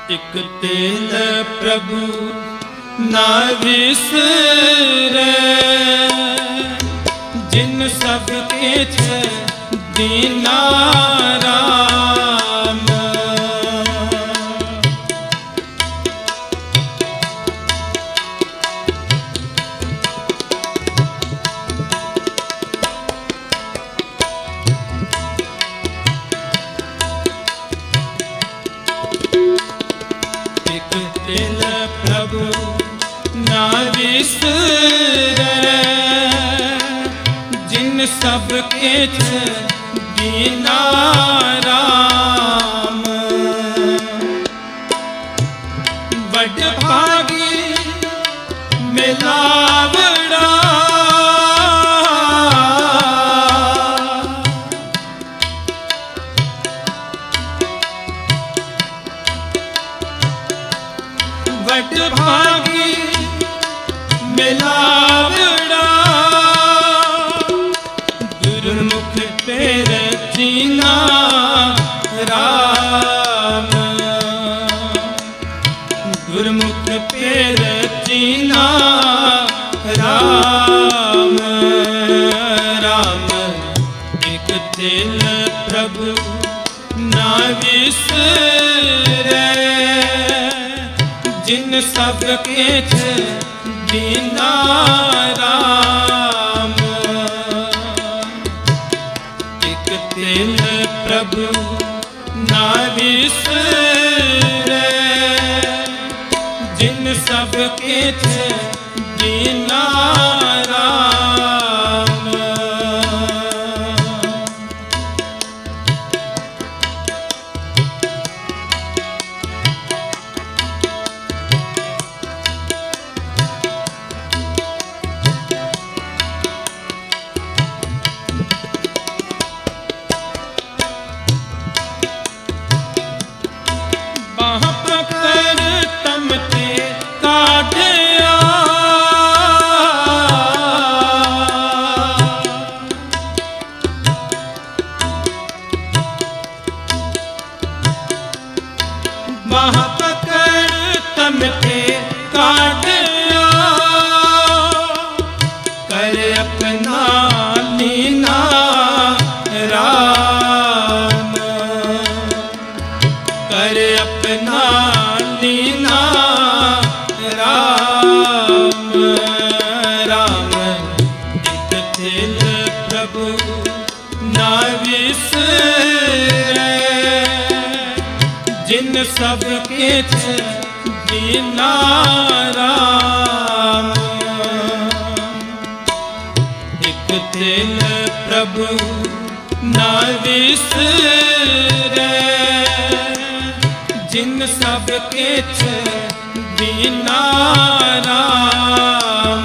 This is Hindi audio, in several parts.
एक तेल प्रभु ना विसरे, जिन सब किछ दीना राम। एक तेल प्रभु ना विसरे, जिन सब किछ दीना राम। बड़ भागी मिलावड़ा, बड़ भागी मिलावड़ा, दुर्मुख पेर चीना राम। गुरमुख पेर चीना राम राम। एक तेल प्रभु ना विसरे, जिन सब किछ दीना राम। एक तेल प्रभु ना विसरे, जिन सब किछ दीना राम। बाह पकड़ तमते काढ़या, बाह पकड़ तमते काढ़या, कर अपना लीना राम। कर अपना लीना राम राम। एक तेल प्रभु ना विसरे, जिन सब किछ दीना राम। एक तेल प्रभु ना विसरे, जिन सब किछ दीना राम।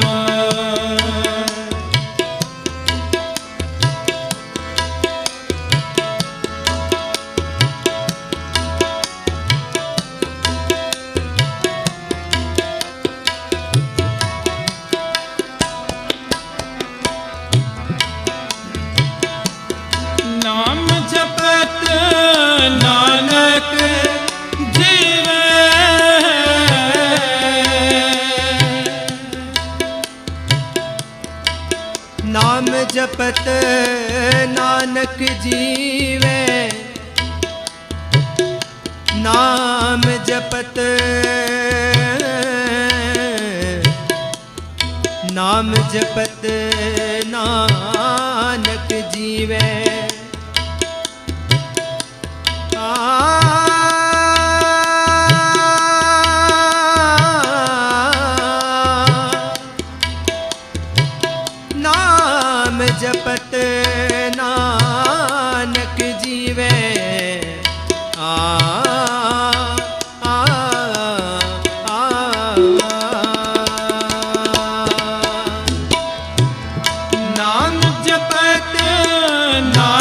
नाम जपत नानक जीवे, नाम जपत नानक जीवे, नाम जपत नाम जपत नानक जीवे। नाम जपत नानक जीवे। नाम जपत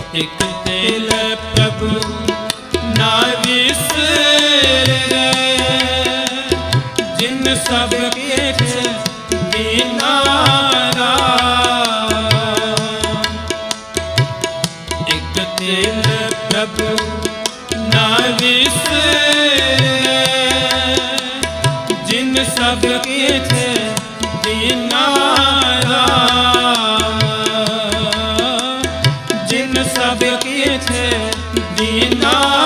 एक तिल प्रभु ना विसरे, जिन सब किछ दीना राम। एक तिल प्रभु ना विसरे, जिन सब किछ दीना राम। जिन सब किछ दीना